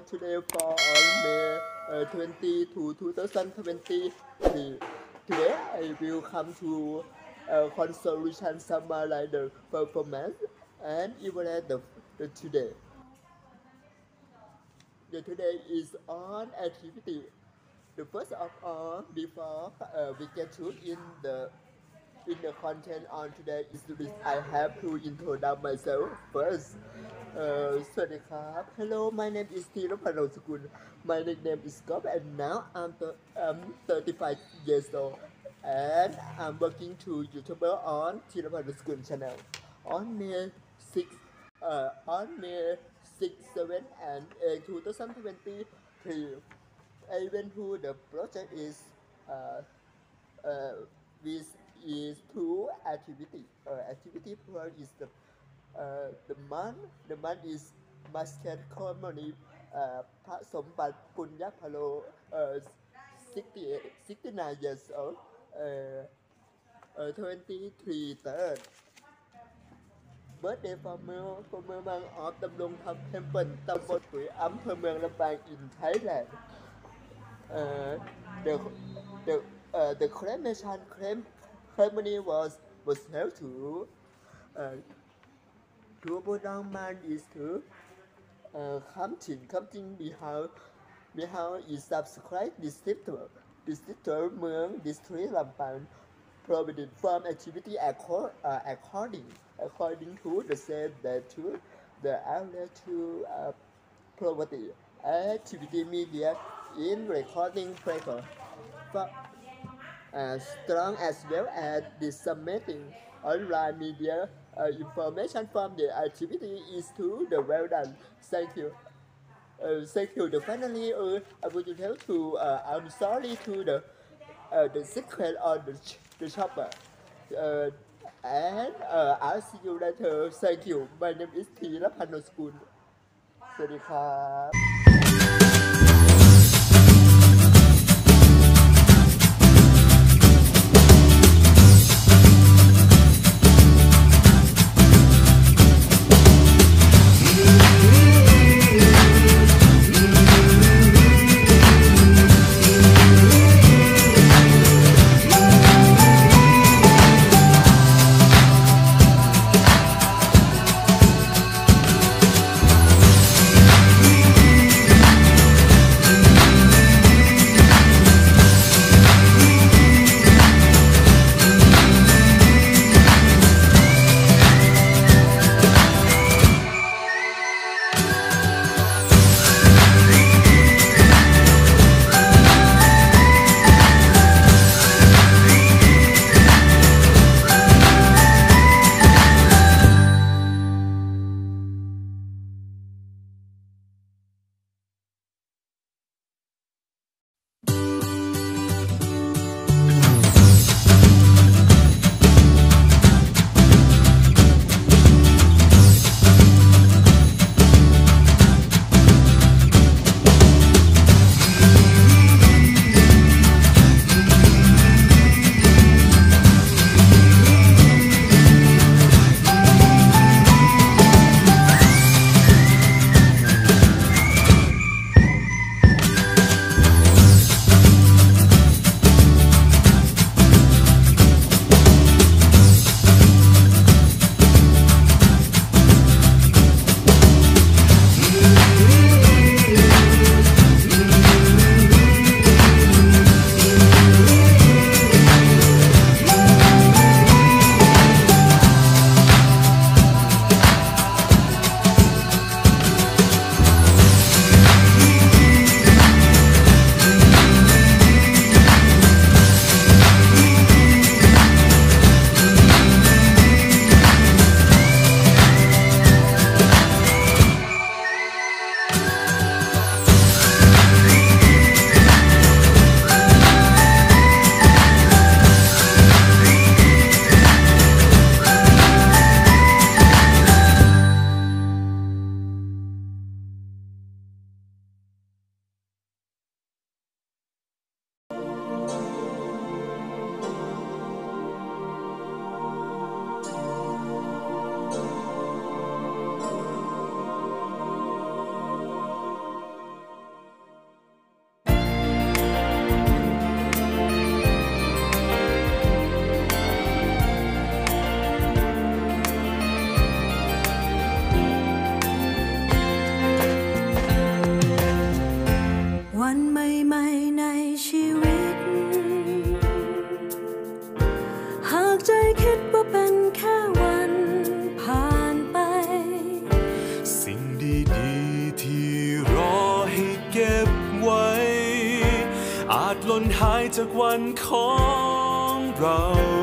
today for on May 20 to 2023. Today I will come to consolation summarize the performance and evaluate the today. The today is on activity. The first of all, before we get to in the content on today is this. I have to introduce myself first. สวัสดีครับ Hello, my name is ธีรพันธ์ โรจน์สกุล My nickname is Gop and now I'm 35 years old and I'm working to YouTuber on ธีรพันธ์ โรจน์สกุล channel on May 6, 7 and 8, 2023. I went to the project is which is two activity. Activity one is the month is basket ceremony พระสมบัติปุญญพโล 69 years old 23 third birthday for เมืองบางออบดำรงธรรมเทมเพิลตำบลปุ๋ยอำเภอเมืองลำปาง in Thailand. The cremation ceremony was held to Bodang Man is to Kamtin behind is subscribe district เมือง district ลำปาง provided from activity according to the same that to the area to property activity media in recording paper strong as well as disseminating online media information from the activity is to the well done. Thank you. The finally I would tell to I'm sorry to the secret on the shopper and I'll see you later. Thank you. My name is ธีรพันธ์ โรจน์สกุล สวัสดีครับหายจากวันของเรา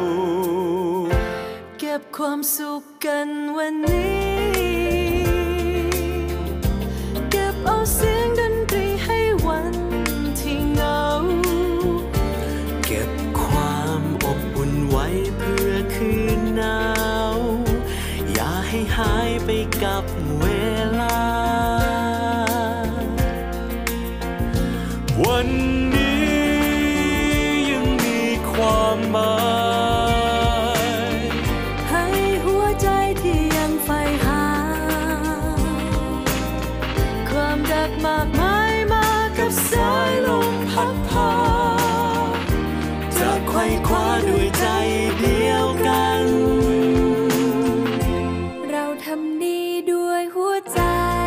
เก็บความสุขกันวันนี้เก็บเอาเสียงดนตรีให้วันที่เหงาเก็บความอบอุ่นไว้เพื่อคืนหนาวอย่าให้หายไปกับเวลาวันนี้ยังมีความหมายให้หัวใจที่ยังใฝ่หาความรักมากมายมากับสายลมพัดพาจะไขว่คว้าด้วยใจเดียวกันเราทำดีด้วยหัวใจ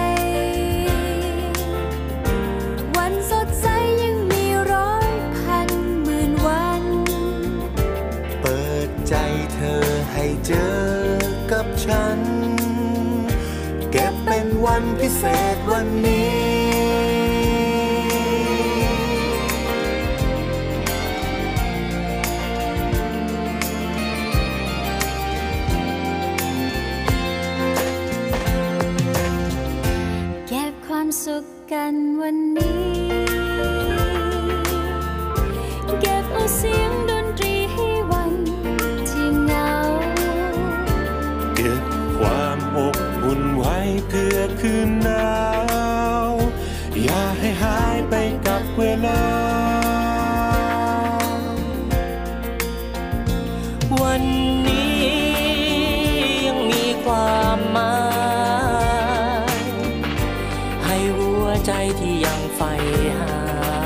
วันสดใสยังมีร้อยพันหมื่นวันเปิดใจเธอให้เจอกับฉันเก็บเป็นวันพิเศษวันนี้เก็บความสุขกันวันนี้เก็บเอาเสียงดนตรีให้วันที่เหงาเก็บความอบอุ่นไว้เพื่อคืนหนาวอย่าให้หายไปกับเวลาวันนี้ยังมีความหมายให้หัวใจที่ยังใฝ่หา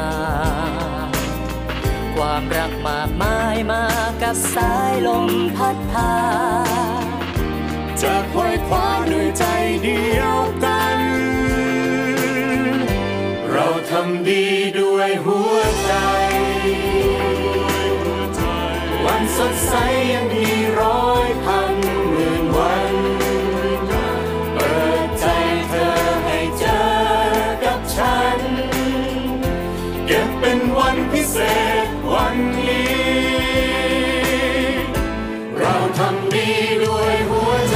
ความรักมากมายมากับสายลมพัดพาจะไขว่คว้าด้วยใจเดียวกันเราทำดีด้วยหัวใจวันสดใสยังมีร้อยพันหมื่นวันเปิดใจเธอให้เจอกับฉันเก็บเป็นวันพิเศษวันนี้เราทำดีด้วยหัวใจ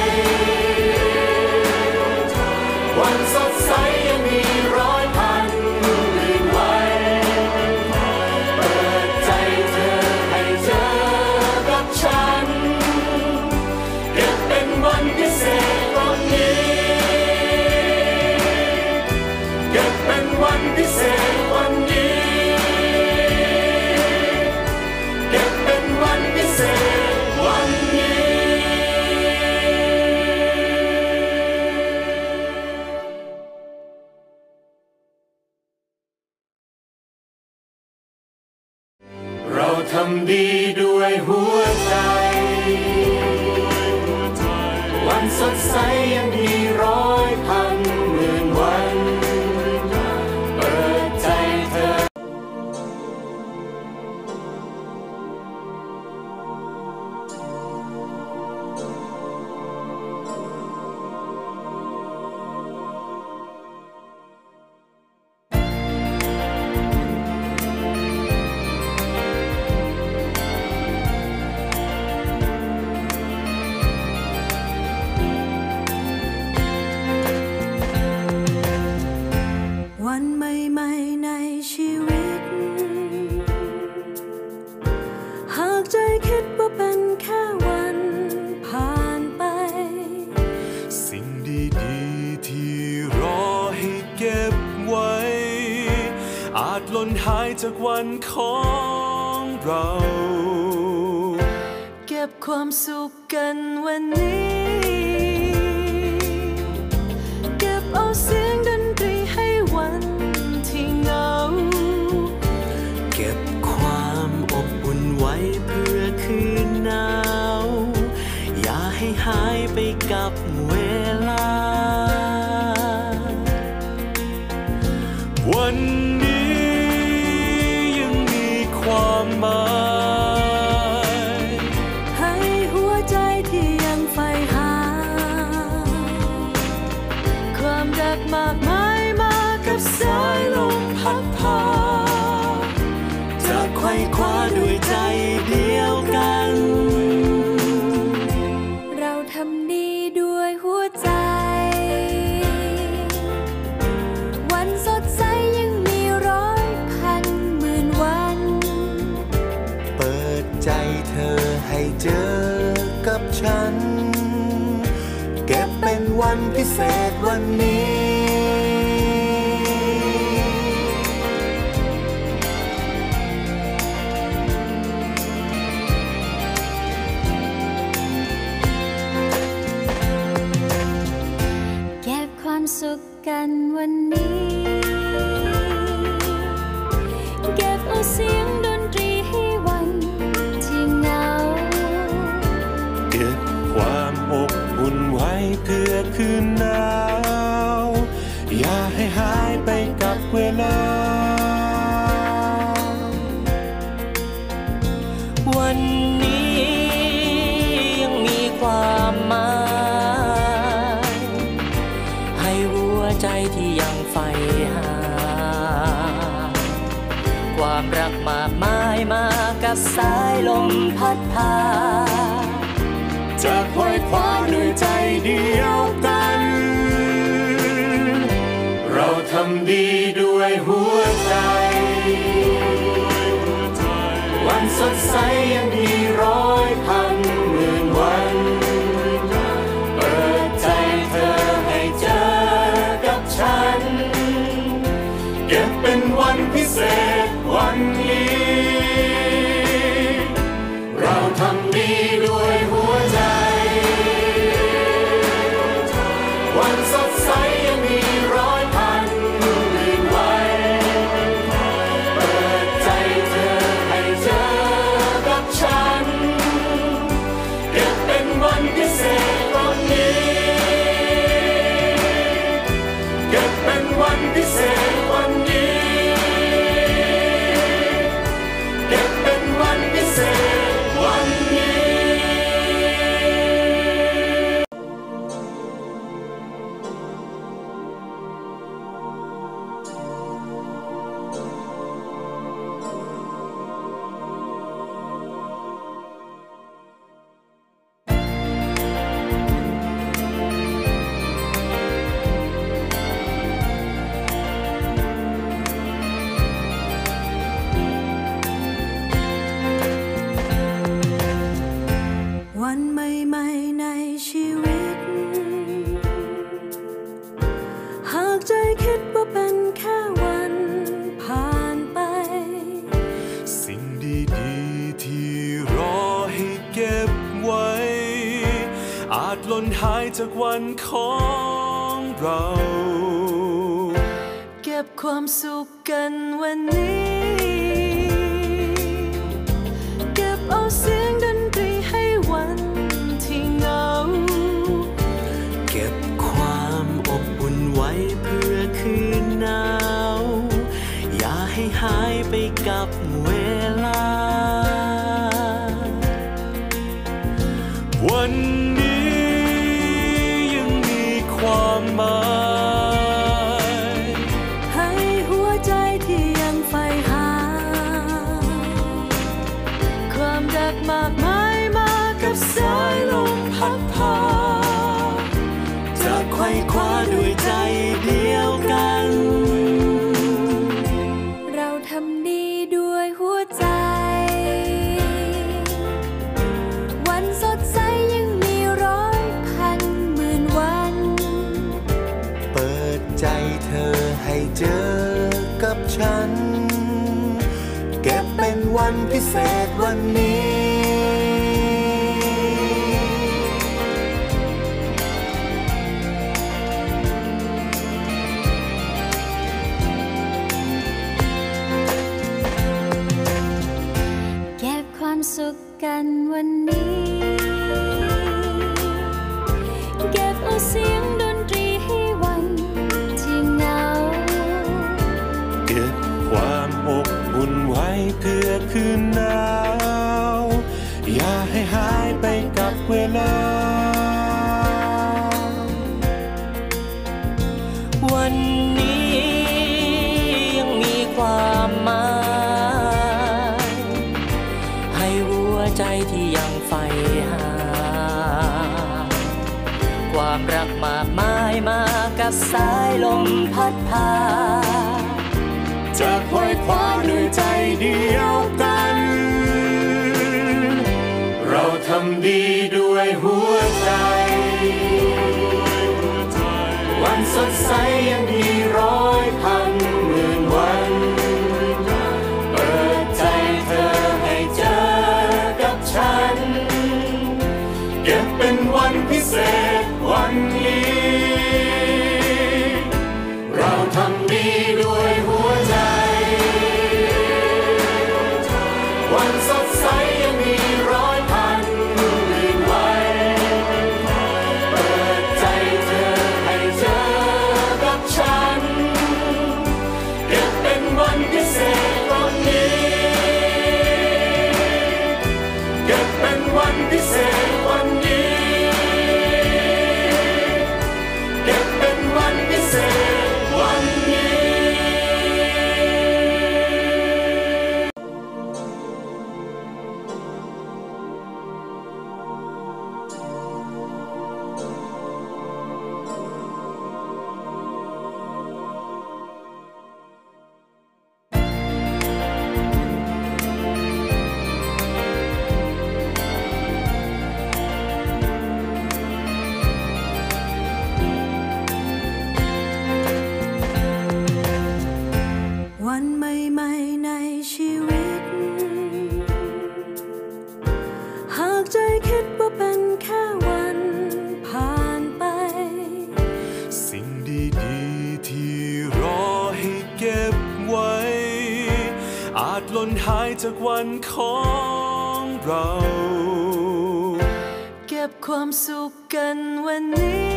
วันสดใสยังมีร้อยพันหมื่นวันเปิดใจเธอให้เจอกับฉันเก็บเป็นวันพิเศษวันนี้เก็บเป็นวันพิเศษวันนี้เก็บเป็นวันพิเศษวันนี้เราทำดีด้วยหัวใจวันสดใสยังมีร้อยพันหมื่นวันเปิดใจเธอวันใหม่ๆในชีวิตหากใจคิดว่าเป็นแค่วันผ่านไปสิ่งดีๆที่รอให้เก็บไว้อาจหล่นหายจากวันของเราเก็บความสุขกันวันนี้เก็บเอาเสียงดนตรีให้วันที่เหงาเก็บความอบอุ่นไว้เพื่อคืนหนาวอย่าให้หายไปกับเวลาวันนี้ยังมีความหมายให้หัวใจที่ยังใฝ่หาความรักมากมายมากับสายลมพัดพาจะใจเธอให้เจอกับฉันเก็บเป็นวันพิเศษวันนี้เก็บความสุขกันวันนี้เก็บเอาเสียงดนตรีให้วันที่เหงาเก็บความอบอุ่นไว้เพื่อคืนหนาวอย่าให้หายไปกับเวลาวันนี้ยังมีความหมายให้หัวใจที่ยังใฝ่หาความรักมากมายมากับสายลมพัดพาจะคอยคว้าด้วยใจเดียวกันเราทำดีด้วยหัวใจวันสดใสยังมีร้อยพันหมื่นวันเปิดใจเธอให้เจอกับฉันเก็บเป็นวันพิเศษวันนี้เราทำดีด้วยหัวใจวันสดใสยังมีร้อยพันหมื่นวันเปิดใจเธอให้เจอกับฉันเก็บเป็นวันพิเศษวันนี้เก็บเป็นวันพิเศษวันนี้เก็บเป็นวันพิเศษวันนี้วันใหม่ๆในชีวิตหากใจคิดว่าเป็นแค่วันผ่านไปสิ่งดีๆที่รอให้เก็บไว้อาจหล่นหายจากวันของเราเก็บความสุขกันวันนี้เก็บเอาเสียงดนตรีให้วันที่เหงาเก็บความอบอุ่นไว้เพื่อคืนหนาวอย่าให้หายไปกับเวลาวันนี้ยังมีความหมายให้หัวใจที่ยังใฝ่หาความรักมากมายมากับสายลมพัดพาจะไขว่คว้าด้วยใจเดียวกันเราทำดีด้วยหัวใจวันสดใสยังมีร้อยพันหมื่นวันเปิดใจเธอให้เจอกับฉันเก็บเป็นวันพิเศษวันนี้เก็บความสุขกันวันนี้เก็บเอาเสียงดนตรีให้วันที่เหงาเก็บความอบอุ่นไว้เพื่อคืนหนาวอย่าให้หายไปกับเวลาวันนี้ยังมีความหมายให้หัวใจที่ยังใฝ่หาความรักมากมายมากับสายลมพัดพาจะคอยคว้าด้วยใจเดียวกันำดีด้วยหัวใจวันสดใสยังมีร้อยพันหมื่นวันเปิดใจเธอให้เจอกับฉันเก็บเป็นวันพิเศษวันนี้เราทำดีด้วยหัวใจวันสดใสยังมีร้อยพันหมื่นวันเปิดใจเธอให้เจอกับฉันเก็บเป็นวันพิเศษวันนี้เก็บเป็นวันพิเศษวันนี้เก็บเป็นวันพิเศษวันนี้วันใหม่ๆในชีวิตหากใจคิดว่าเป็นแค่วันผ่านไปสิ่งดีๆที่รอให้เก็บไว้อาจหล่นหายจากวันของเราเก็บความสุขกันวันนี้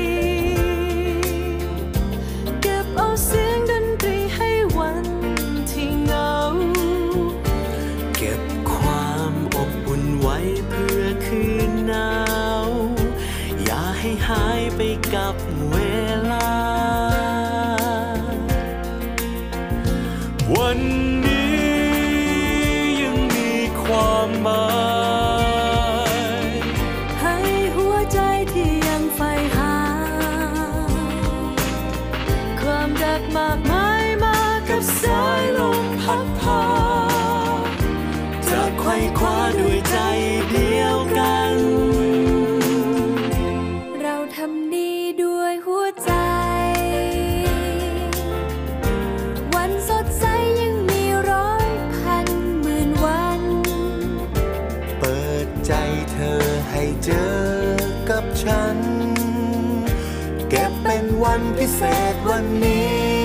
เก็บเอาเสียงดนตรีให้วันที่เหงาเก็บความอบอุ่นไว้เพื่อคืนหนาวอย่าให้หายไปกับเวลาวันนี้ยังมีความหมายให้หัวใจที่ยังใฝ่หาความรักมากมายมากับสายลมพัดพาจะไขว่คว้าด้วยใจเดียวกันเราทำดีด้วยหัวใจวันสดใสยังมีร้อยพันหมื่นวันเปิดใจเธอให้เจอกับฉันเก็บเป็นวันพิเศษวันนี้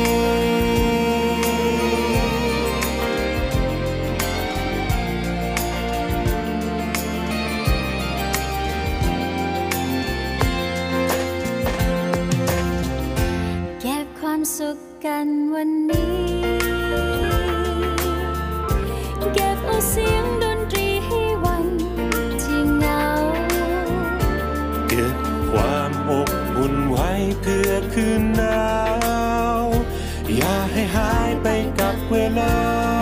เก็บความสุขกันวันนี้เก็บเอาเสียงดนตรีให้วันที่เหงาเก็บความอบอุ่นไว้เพื่อคืนหนาวอย่าให้หายไปกับเวลา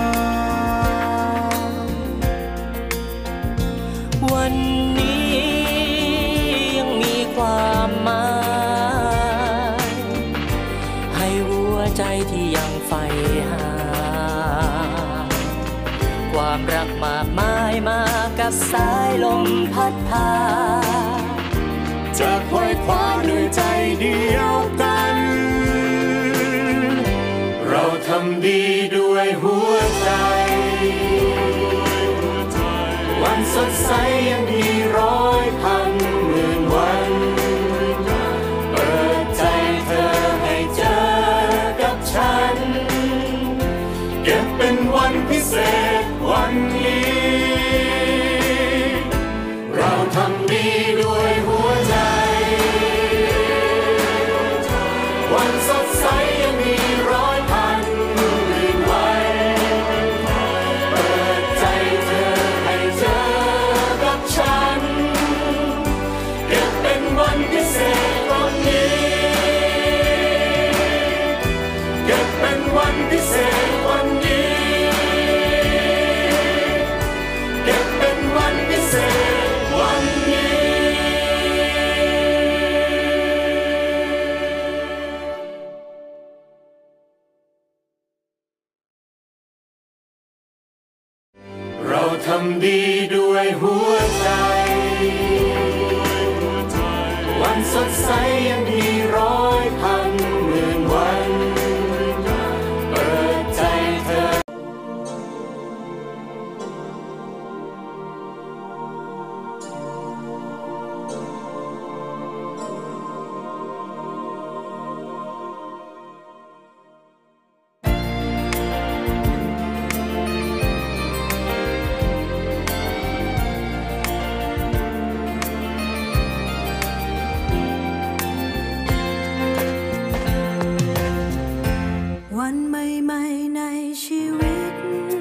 วันนี้ยังมีความหมายให้หัวใจที่ยังใฝ่หาความรักมากมายมากับสายลมพัดพาจะไขว่คว้าด้วยใจเดียวกันเราทำดีด้วยหัวใจวันสดใสยังมีร้อยพันหมื่นวันเปิดใจเธอให้เจอกับฉันเก็บเป็นวันพิเศษวันนี้เราทำดีด้วยหัวใจวันสดใสยังมีร้อยพันหมื่นวันเปิดใจเธอให้เจอกับฉันสดใสยังมีร้อยพันหมื่นวันเปิดใจเธอวันใหม่ๆในชีวิต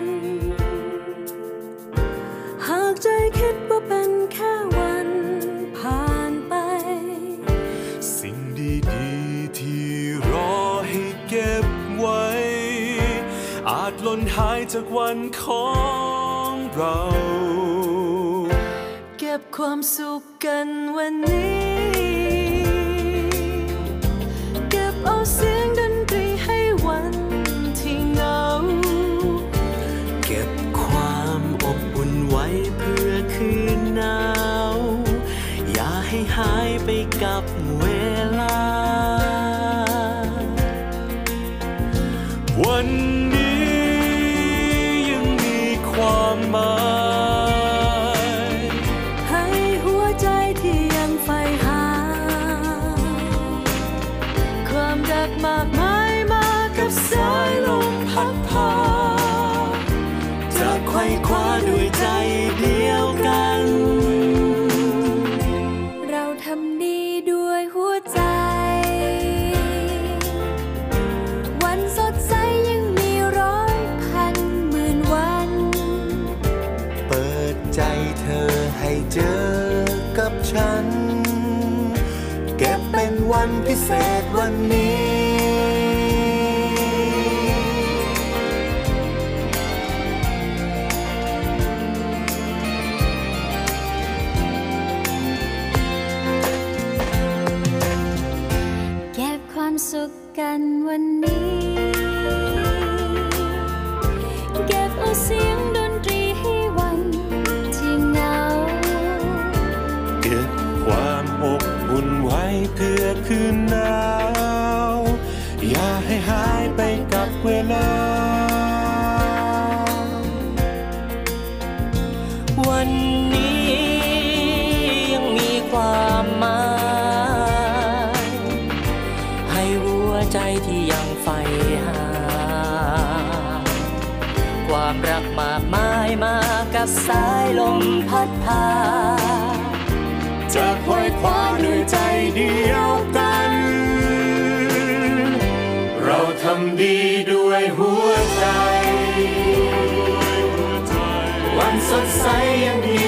หากใจคิดว่าเป็นแค่วันผ่านไปสิ่งดีๆที่รอให้เก็บไว้อาจหล่นหายจากวันของเราเก็บความสุขกันวันนี้เก็บเอาเสียงดนตรีให้วันที่เหงาเก็บความอบอุ่นไว้เพื่อคืนหนาวอย่าให้หายไปกับเวลาวันนี้ยังมีความหมายให้หัวใจที่ยังใฝ่หาความรักมากมายมากับสายลมพัดพาจะไขว่คว้าด้วยใจเดียวกันเราทำดีด้วยหัวใจวันสดใสยังมีร้อยพันหมื่นวันเปิดใจเธอให้เจอกับฉันเก็บเป็นวันพิเศษวันนี้เก็บความสุขกันวันนี้เก็บเอาเสียงดนตรีให้วันที่เหงาเก็บความอบอุ่นไว้เพื่อคืนหนาวอย่าให้หายไปกับเวลาวันนี้ยังมีความหมายให้หัวใจที่ยังใฝ่หาความรักมากมายมากับสายลมพัดพาจะไขว่คว้าด้วยใจเดียวกันเราทำดีด้วยหัวใจวันสดใสยังมี